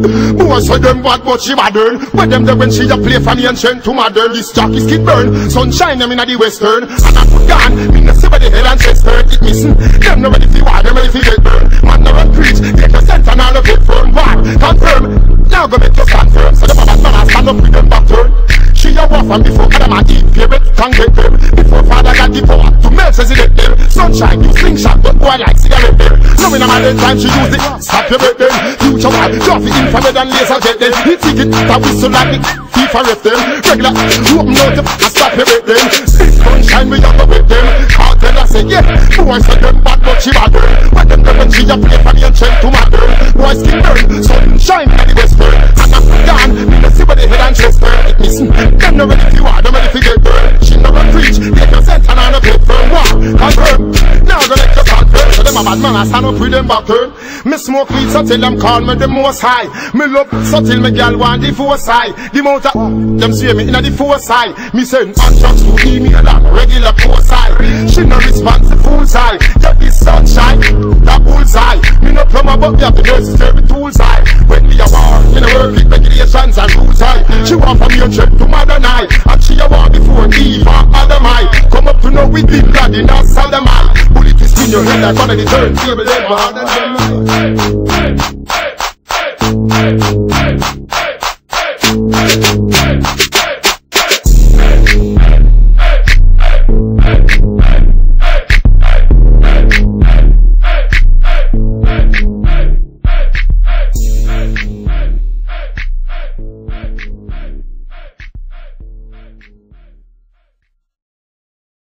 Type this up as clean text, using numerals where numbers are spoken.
Boy say them bad but she modern. But them there when she a play from ancient to modern. This jock is kid burn. Sunshine them inna the western. And I put gone. Me no see where the hell and chest hurt. It missing. Them no ready fi war. Them ready fi get burn. Man no run preach. Get your scent and all of it firm. War. Confirm. Now go make you confirm. So the bad man a stand up with them back turn. She a war from before Adam and Eve. Parents can get them. Before father got the power to melt as he get them. Sunshine you slingshot. But boy like cigarette them. No in a modern time she use it. Stop your breath them. Future war. Drop it infrared and laser jet them. Hit ticket. That whistle like it. FIFA ref them. Regular. Open out the stop your breath them. Sunshine we have to with them. Cartel I say yeah. Boy say them bad but she bad burn. But them when she a play from ancient to modern. Boy skin burn. Sunshine in the western. And I'm gone. Me no see where the head and chest burn. It missing. Them no ready for war. Them ready for get burn. She no run preach. Get your scent and on a bit firm. War. Confirm. Now go let your confirm. So them a bad man I stand up with them back turn. Me smoke weed so till them call me the most high. Me love so till me girl want the force high. The amount of them sway me inna the force high. Me send contracts to email and regular post high. She no response the full side. Get this sunshine, that bullseye. Me no plumber but me have the nurses serve me tools high. When we a war, in a work with regulations and rules high. She want from your trip to modern eye. And she a war before Eve and Adam I. Come up to know we big blood in our Saddam I. Bullet is in your head like one of the turntable.